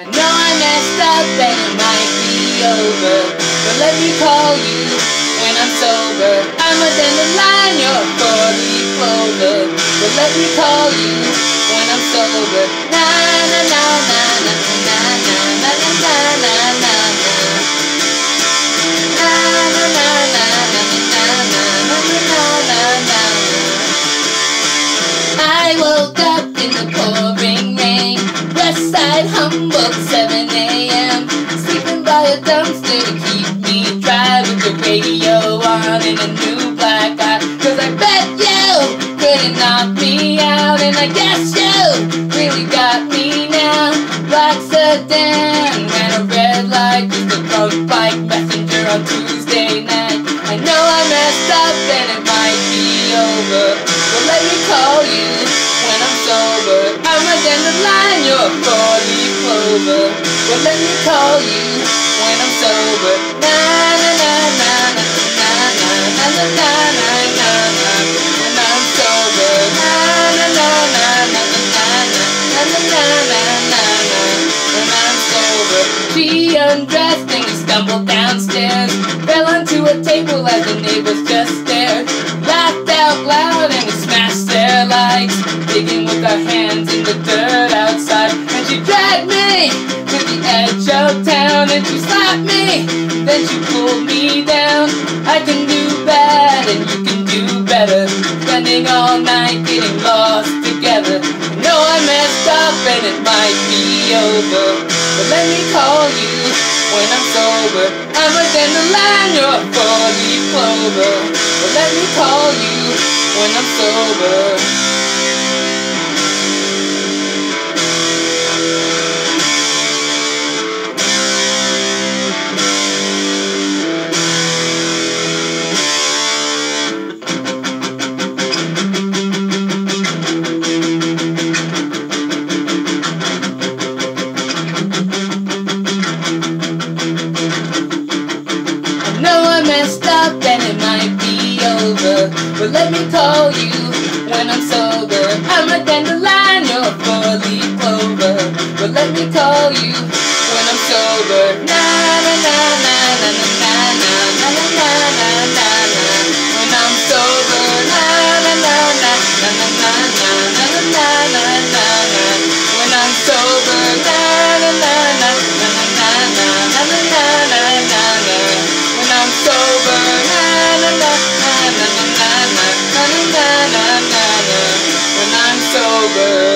I know I messed up and it might be over, but let me call you when I'm sober. I'm a dandelion, you're a four-leaf clover, but let me call you when I'm sober. Na na na na na na na na na na na na na. Na na na na na na na na na na na. I woke up in the pouring rain, West Side Humboldt, 7 a.m. Sleeping by a dumpster to keep me dry, with the radio on in a new black eye. Cause I bet you couldn't knock me out, and I guess you really got me now. Black sedan, ran a red light, just a drunk bike messenger on Tuesday night. I know I messed up and it might be over, but let me call you when I'm sober. I'm a dandelion, you're a four-leaf clover, but let me call you when I'm sober. Na na na na na na na na na na na na na. When I'm sober. Na na na na na na na na na na na na na. When I'm sober. She undressed and we stumbled downstairs, fell onto a table as the neighbors just stared, laughed out loud and we smashed their lights, digging with our hands in the dirt outside. And she dragged me to the edge of town and she slapped me, then she pulled me down. I can do bad and you can do better, spending all night getting lost together. I know I messed up and it might be over, but let me call you when I'm sober. I'm a dandelion, you're a four-leaf clover, but let me call you when I'm sober. Messed up and it might be over, but let me call you when I'm sober. I'm a dandelion, you're a four-leaf clover, but let me call you when I'm sober. Na na na na na na na na na na na na na. When I'm sober. Na na na na na na na na na na na na na. When I'm sober. Na na na na na na na na na na na na na. When I'm sober, na na na na na na na na na na na na. When I'm sober.